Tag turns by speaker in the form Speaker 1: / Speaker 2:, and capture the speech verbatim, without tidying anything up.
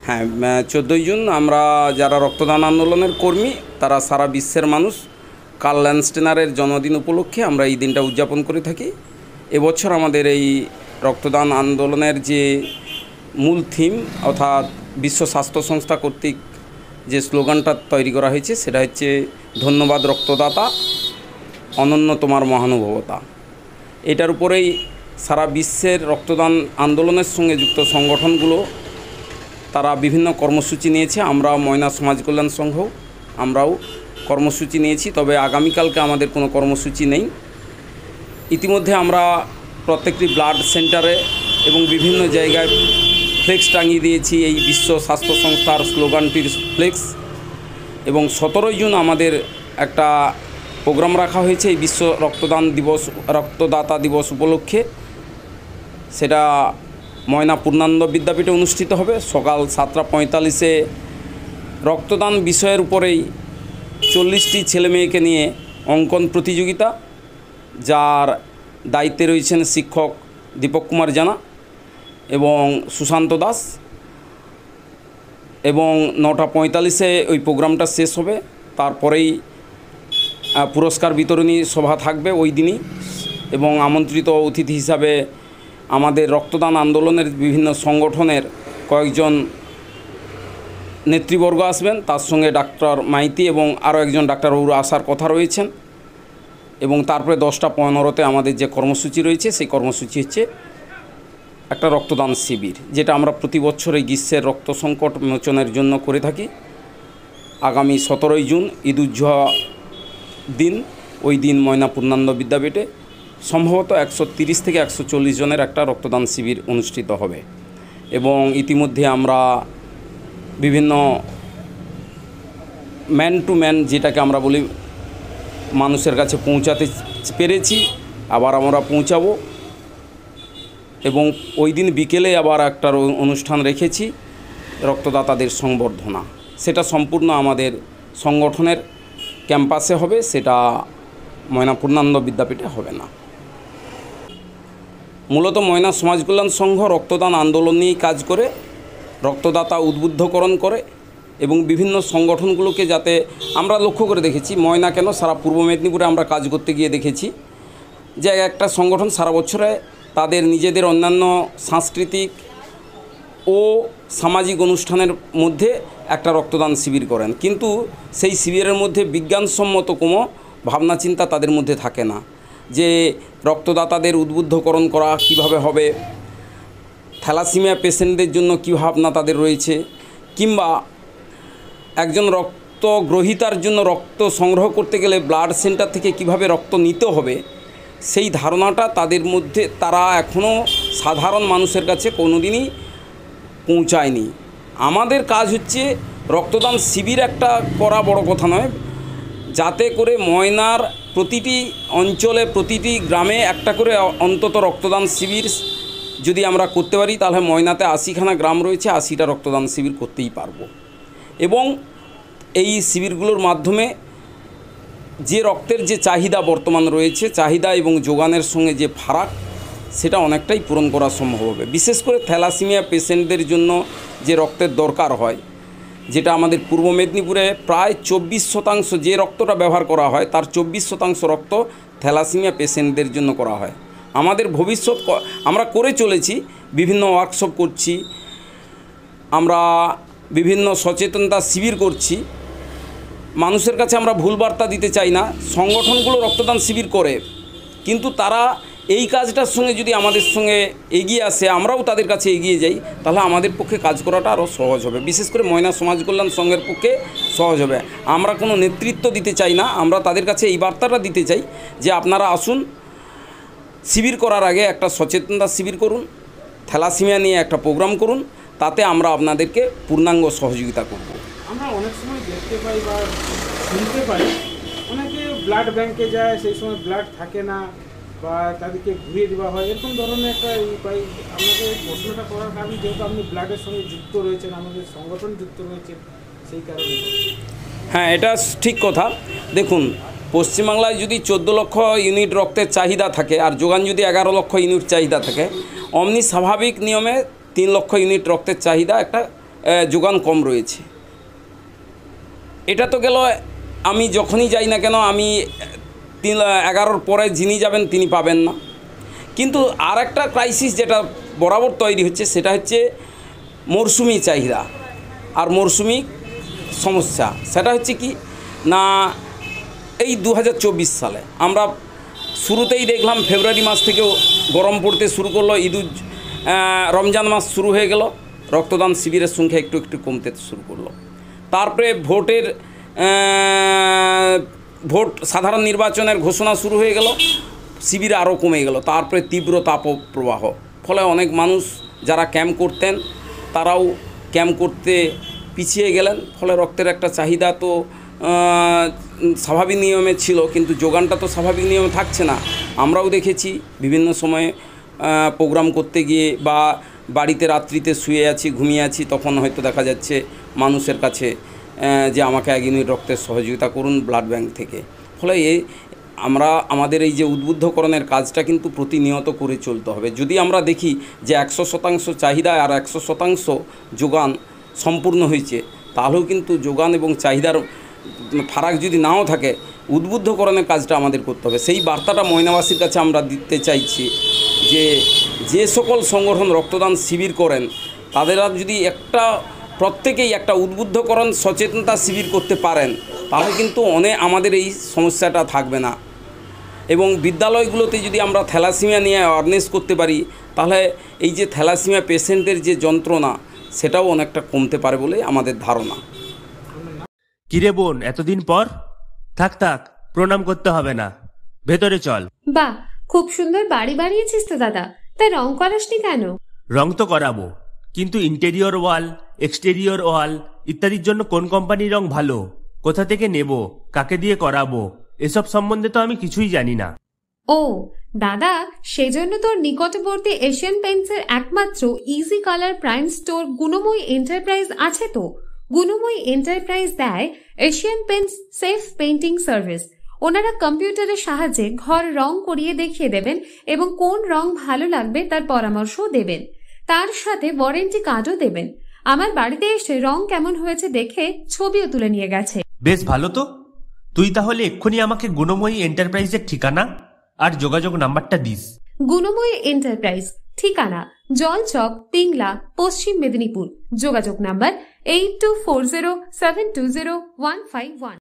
Speaker 1: হ্যাঁ, চোদ্দোই জুন আমরা যারা রক্তদান আন্দোলনের কর্মী তারা সারা বিশ্বের মানুষ কার্ল ল্যান্ডস্টেনারের জন্মদিন উপলক্ষে আমরা এই দিনটা উদযাপন করে থাকি। এবছর আমাদের এই রক্তদান আন্দোলনের যে মূল থিম অর্থাৎ বিশ্ব স্বাস্থ্য সংস্থা কর্তৃক যে স্লোগানটা তৈরি করা হয়েছে সেটা হচ্ছে ধন্যবাদ রক্তদাতা, অনন্য তোমার মহানুভবতা। এটার উপরেই সারা বিশ্বের রক্তদান আন্দোলনের সঙ্গে যুক্ত সংগঠনগুলো তারা বিভিন্ন কর্মসূচি নিয়েছে। আমরা ময়না সমাজ কল্যাণ সংঘ আমরাও কর্মসূচি নিয়েছি, তবে আগামীকালকে আমাদের কোনো কর্মসূচি নেই। ইতিমধ্যে আমরা প্রত্যেকটি ব্লাড সেন্টারে এবং বিভিন্ন জায়গায় ফ্লেক্স টাঙিয়ে দিয়েছি এই বিশ্ব স্বাস্থ্য সংস্থার স্লোগানটির ফ্লেক্স। এবং সতেরোই জুন আমাদের একটা প্রোগ্রাম রাখা হয়েছে এই বিশ্ব রক্তদান দিবস রক্তদাতা দিবস উপলক্ষে। সেটা ময়না পূর্ণানন্দ বিদ্যাপীঠে অনুষ্ঠিত হবে সকাল সাতটা পঁয়তাল্লিশে। রক্তদান বিষয়ের উপরেই চল্লিশটি ছেলেমেয়েকে নিয়ে অঙ্কন প্রতিযোগিতা, যার দায়িত্বে রয়েছেন শিক্ষক দীপক কুমার জানা এবং সুশান্ত দাস। এবং নটা পঁয়তাল্লিশে ওই প্রোগ্রামটা শেষ হবে। তারপরেই পুরস্কার বিতরণী সভা থাকবে ওই দিনই, এবং আমন্ত্রিত অতিথি হিসাবে আমাদের রক্তদান আন্দোলনের বিভিন্ন সংগঠনের কয়েকজন নেতৃবর্গ আসবেন, তার সঙ্গে ডাক্তার মাইতি এবং আরও একজন ডাক্তারবাবু আসার কথা রয়েছেন। এবং তারপরে দশটা পনেরোতে আমাদের যে কর্মসূচি রয়েছে সেই কর্মসূচি হচ্ছে একটা রক্তদান শিবির, যেটা আমরা প্রতি বছর এই গ্রীষ্মের রক্ত সংকট মোচনের জন্য করে থাকি। আগামী সতেরোই জুন ঈদুজ্জোহা দিন, ওই দিন ময়না পূর্ণানন্দ বিদ্যাপীঠে সম্ভবত একশো তিরিশ থেকে একশো চল্লিশ জনের একটা রক্তদান শিবির অনুষ্ঠিত হবে। এবং ইতিমধ্যে আমরা বিভিন্ন ম্যান টু ম্যান, যেটাকে আমরা বলি, মানুষের কাছে পৌঁছাতে পেরেছি, আবার আমরা পৌঁছাবো। এবং ওই দিন বিকেলে আবার একটা অনুষ্ঠান রেখেছি রক্তদাতাদের সংবর্ধনা। সেটা সম্পূর্ণ আমাদের সংগঠনের ক্যাম্পাসে হবে, সেটা ময়না পূর্ণানন্দ বিদ্যাপীঠে হবে না। মূলত ময়না সমাজ কল্যাণ সংঘ রক্তদান আন্দোলন নিয়েই কাজ করে, রক্তদাতা উদ্বুদ্ধকরণ করে এবং বিভিন্ন সংগঠনগুলোকে, যাতে আমরা লক্ষ্য করে দেখেছি, ময়না কেন সারা পূর্ব মেদিনীপুরে আমরা কাজ করতে গিয়ে দেখেছি যে একটা সংগঠন সারা বছরে তাদের নিজেদের অন্যান্য সাংস্কৃতিক ও সামাজিক অনুষ্ঠানের মধ্যে একটা রক্তদান শিবির করেন, কিন্তু সেই শিবিরের মধ্যে বিজ্ঞানসম্মত কোনো ভাবনা চিন্তা তাদের মধ্যে থাকে না, যে রক্তদাতাদের উদ্বুদ্ধকরণ করা কিভাবে হবে, থ্যালাসিমিয়া পেশেন্টদের জন্য কী ভাবনা তাদের রয়েছে, কিংবা একজন রক্ত গ্রহীতার জন্য রক্ত সংগ্রহ করতে গেলে ব্লাড সেন্টার থেকে কিভাবে রক্ত নিতে হবে, সেই ধারণাটা তাদের মধ্যে তারা এখনও সাধারণ মানুষের কাছে কোনোদিনই পৌঁছায়নি। আমাদের কাজ হচ্ছে রক্তদান শিবির একটা করা বড় কথা নয়, যাতে করে ময়নার প্রতিটি অঞ্চলে প্রতিটি গ্রামে একটা করে অন্তত রক্তদান শিবির যদি আমরা করতে পারি, তাহলে ময়নাতে আশিখানা গ্রাম রয়েছে, আশিটা রক্তদান শিবির করতেই পারবো। এবং এই শিবিরগুলোর মাধ্যমে যে রক্তের যে চাহিদা বর্তমান রয়েছে, চাহিদা এবং যোগানের সঙ্গে যে ফারাক, সেটা অনেকটাই পূরণ করা সম্ভব হবে। বিশেষ করে থ্যালাসিমিয়া পেশেন্টদের জন্য যে রক্তের দরকার হয়, যেটা আমাদের পূর্ব মেদিনীপুরে প্রায় চব্বিশ শতাংশ যে রক্তটা ব্যবহার করা হয় তার চব্বিশ শতাংশ রক্ত থ্যালাসিমিয়া পেশেন্টদের জন্য করা হয়। আমাদের ভবিষ্যৎ আমরা করে চলেছি, বিভিন্ন ওয়ার্কশপ করছি, আমরা বিভিন্ন সচেতনতা শিবির করছি। মানুষের কাছে আমরা ভুল বার্তা দিতে চাই না। সংগঠনগুলো রক্তদান শিবির করে, কিন্তু তারা এই কাজটার সঙ্গে যদি আমাদের সঙ্গে এগিয়ে আসে, আমরাও তাদের কাছে এগিয়ে যাই, তাহলে আমাদের পক্ষে কাজ করাটা আরও সহজ হবে। বিশেষ করে ময়না সমাজ কল্যাণ সংঘের পক্ষে সহজ হবে। আমরা কোনো নেতৃত্ব দিতে চাই না, আমরা তাদের কাছে এই বার্তাটা দিতে চাই যে আপনারা আসুন, শিবির করার আগে একটা সচেতনতা শিবির করুন, থ্যালাসিমিয়া নিয়ে একটা প্রোগ্রাম করুন, তাতে আমরা আপনাদেরকে পূর্ণাঙ্গ সহযোগিতা করব।
Speaker 2: আমরা অনেক সময় দেখতে পাই বা শুনতে পাই, অনেকে ব্লাড ব্যাংকে যায়, সেই সময় ব্লাড থাকে না বা তাদেরকে ঘুরিয়ে দেওয়া হয়, এরকম ধরনের একটা পাই। আপনাকে প্রশ্নটা করার কারণ, যেহেতু আপনি ব্লাডের সঙ্গে যুক্ত রয়েছেন, আমাদের সংগঠন যুক্ত রয়েছে, সেই কারণে।
Speaker 1: হ্যাঁ, এটা ঠিক কথা। দেখুন, পশ্চিমবাংলায় যদি চোদ্দো লক্ষ ইউনিট রক্তের চাহিদা থাকে আর যোগান যদি এগারো লক্ষ ইউনিট চাহিদা থাকে, অমনি স্বাভাবিক নিয়মে তিন লক্ষ ইউনিট রক্তের চাহিদা একটা যোগান কম রয়েছে। এটা তো গেল, আমি যখনই যাই না কেন আমি তিন এগারোর পরে যিনি যাবেন তিনি পাবেন না। কিন্তু আর একটা ক্রাইসিস যেটা বরাবর তৈরি হচ্ছে সেটা হচ্ছে মরশুমি চাহিদা আর মরশুমি সমস্যা। সেটা হচ্ছে কি না, এই দু হাজার চব্বিশ সালে আমরা শুরুতেই দেখলাম ফেব্রুয়ারি মাস থেকেও গরম পড়তে শুরু করলো, ঈদুজ রমজান মাস শুরু হয়ে গেল, রক্তদান শিবিরের সংখ্যা একটু একটু কমতে শুরু করলো। তারপরে ভোটের ভোট সাধারণ নির্বাচনের ঘোষণা শুরু হয়ে গেল, শিবির আরও কমে গেল। তারপরে তীব্র তাপপ্রবাহ, ফলে অনেক মানুষ যারা ক্যাম্প করতেন তারাও ক্যাম্প করতে পিছিয়ে গেলেন। ফলে রক্তের একটা চাহিদা তো স্বাভাবিক নিয়মে ছিল, কিন্তু যোগানটা তো স্বাভাবিক নিয়মে থাকছে না। আমরাও দেখেছি বিভিন্ন সময়ে প্রোগ্রাম করতে গিয়ে বা বাড়িতে রাত্রিতে শুয়ে আছি, ঘুমিয়ে আছি, তখন হয়তো দেখা যাচ্ছে মানুষের কাছে যে আমাকে এক ইউনিট রক্তের সহযোগিতা করুন ব্লাড ব্যাংক থেকে। ফলে এই আমরা আমাদের এই যে উদ্বুদ্ধকরণের কাজটা কিন্তু প্রতিনিয়ত করে চলতে হবে। যদি আমরা দেখি যে একশো শতাংশ চাহিদা আর একশো শতাংশ যোগান সম্পূর্ণ হয়েছে, তাহলেও কিন্তু যোগান এবং চাহিদার ফারাক যদি নাও থাকে, উদ্বুদ্ধকরণের কাজটা আমাদের করতে হবে। সেই বার্তাটা ময়নাবাসীর কাছে আমরা দিতে চাইছি যে যে সকল সংগঠন রক্তদান শিবির করেন তাদেরা যদি একটা প্রত্যেকেই একটা উদ্বুদ্ধকরণ সচেতনতা শিবির করতে পারেন, তাহলে কিন্তু অনেক আমাদের এই সমস্যাটা থাকবে না। এবং বিদ্যালয়গুলোতে যদি আমরা থ্যালাসিমিয়া নিয়ে অ্যাওয়ারনেস করতে পারি, তাহলে এই যে থ্যালাসিমিয়া পেশেন্টের যে যন্ত্রণা সেটাও অনেকটা কমতে পারে বলে আমাদের ধারণা।
Speaker 3: কিরে বোন, এতদিন পর? থাক থাক, প্রণাম করতে হবে না, ভেতরে চল।
Speaker 4: বাহ, খুব সুন্দর বাড়ি বানিয়েছিস তো দাদা, তাই রং করাসনি কেন?
Speaker 3: রং তো করাবো, কিন্তু ইন্টেরিয়র ওয়াল, এক্সটেরিয়র ওয়াল ইত্যাদির জন্য কোন কোম্পানির রং ভালো, কোথা থেকে নেব, কাকে দিয়ে করাবো, এসব সম্বন্ধে তো আমি কিছুই জানি না।
Speaker 4: ও দাদা, সেজন্য তোর নিকটবর্তী এশিয়ান পেইন্টসের একমাত্র easy colour prime store Gunamoyee enterprise আছে তো। গুণময়ী এন্টারপ্রাইজ দেয় Asian Paints safe painting service. ওনারা কম্পিউটারের সাহায্যে ঘর রং করিয়ে দেখিয়ে দেবেন এবং কোন রং ভালো লাগবে তার পরামর্শও দেবেন। তার সাথে ওয়ারেন্টি কার্ডও দেবেন। আমার বাড়িতে এসে রং কেমন হয়েছে দেখে ছবিও তুলে নিয়ে গেছে।
Speaker 3: বেশ ভালো তো। তুই তাহলে এক্ষুনি আমাকে গুণময়ী এন্টারপ্রাইজের ঠিকানা আর যোগাযোগ নাম্বারটা দিস।
Speaker 4: গুণময়ী এন্টারপ্রাইজ, ঠিকানা জলচক, পিংলা, পশ্চিম মেদিনীপুর। যোগাযোগ number eight two four zero seven two zero one five one.